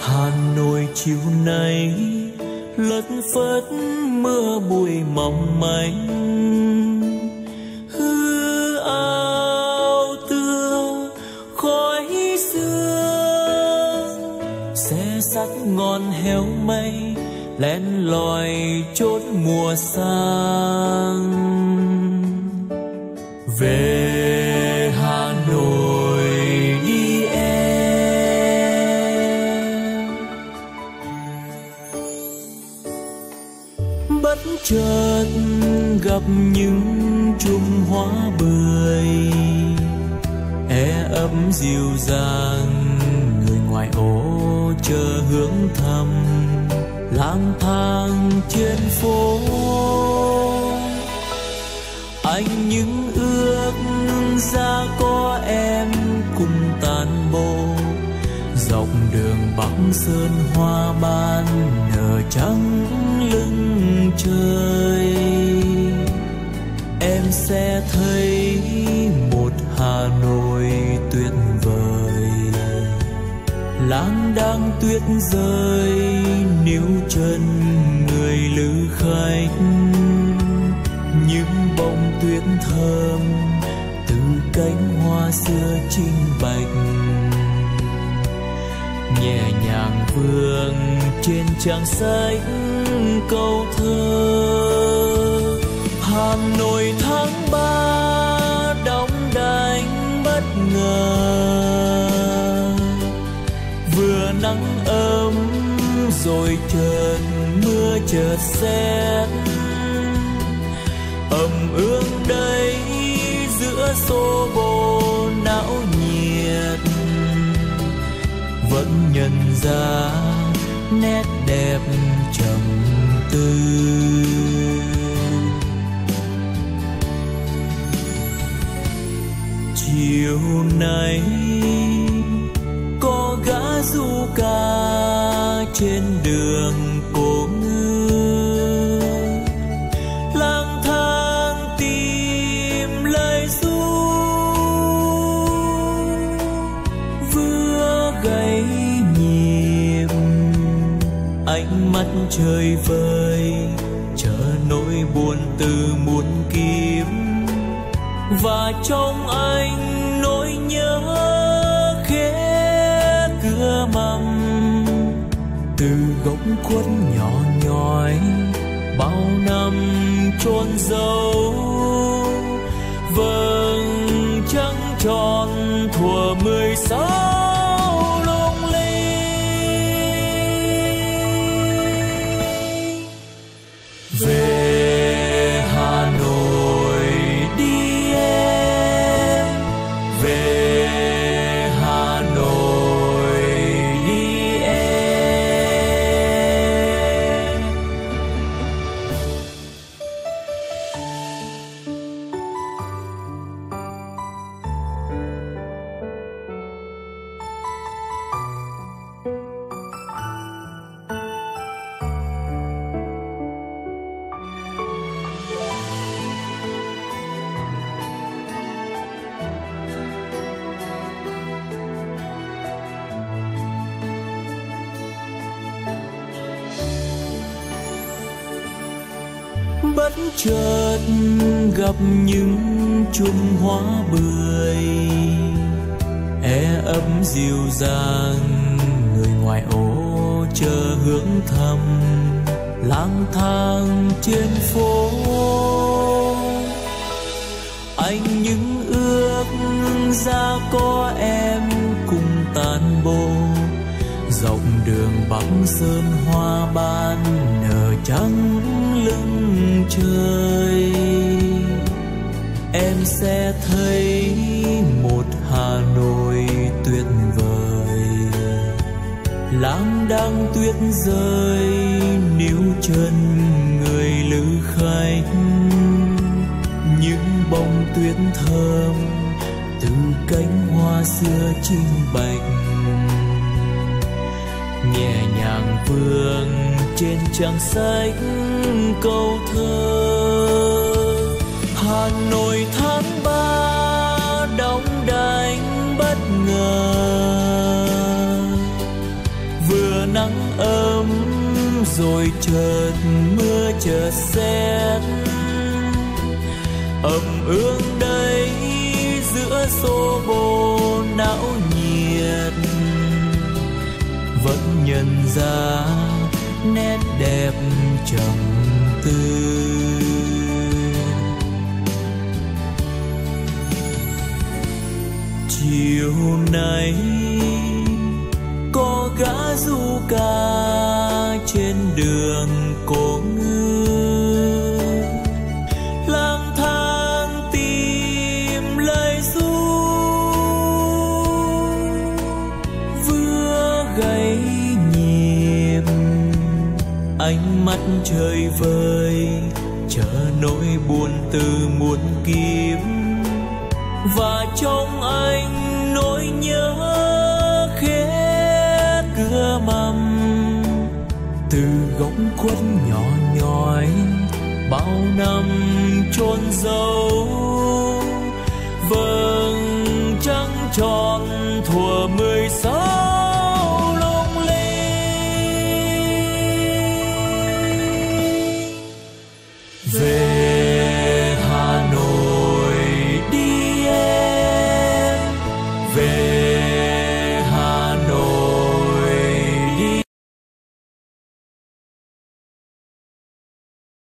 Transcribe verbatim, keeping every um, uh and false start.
Hà Nội chiều nay lất phất mưa bụi mỏng manh, hư áo tưa khói sương, xe sắt ngon héo mây len lỏi chốt mùa sang. Về Hà Nội đi em, bất chợt gặp những chùm hoa bưởi e ấp dịu dàng, người ngoài ô chờ hướng thăm lang thang trên phố. Anh những ước ra có em cùng tàn bộ dọc đường Bắc Sơn hoa ban nở trắng lưng trời. Em sẽ thấy một Hà Nội tuyệt vời, lang đang tuyết rơi níu chân người lữ khách. Những bông tuyết thơm từ cánh hoa xưa trinh bạch nhẹ nhàng vương trên trang sách câu thơ. Hà Nội tháng ba đong đánh bất ngờ, vừa nắng ấm rồi chợt mưa chợt sét, ẩm ương đây giữa xô bồ não nhiệt, vẫn nhận ra nét đẹp trầm tư. Chiều nay có gã du ca trên đường Cổ Ngư, lang thang tìm lời ru, vừa gãy nhịp ánh mắt trời vơi, chờ nỗi buồn từ muôn kiếp, và trong anh nỗi nhớ khẽ cưa mầm từ gốc khuất nhỏ nhói bao năm chôn giấu. Vầng trăng tròn thuở mười sáu lung linh. Về Hà Nội đi em, về Hà Nội đi em. Bất chợt gặp những chùm hoa bưởi e ấp dịu dàng, người ngoài ô chờ hướng thăm lang thang trên phố. Anh những ước ra có em cùng tàn bộ dọc đường Bắc Sơn hoa ban nở trắng lưng trời. Em sẽ thấy một Hà Nội tuyệt vời, lang đang tuyết rơi níu chân người lữ khách. Những bông tuyết thơm từ cánh hoa xưa trinh bạch nhẹ nhàng vương trên trang sách câu thơ. Hà Nội tháng ba đong đánh bất ngờ, vừa nắng ấm rồi chợt mưa chợt sét, ẩm ương đây giữa xô bồ não nhiệt, vẫn nhận ra nét đẹp trầm tư. Chiều nay có gã du ca trên đường Cổ Ngư, lang thang tìm lời ru, vừa gãy nhịp ánh mắt trời vơi, chờ nỗi buồn từ muôn kiếp, và trong anh nỗi nhớ khẽ cưa mầm từ góc khuất nhỏ nhói bao năm chôn giấu. Vầng trăng tròn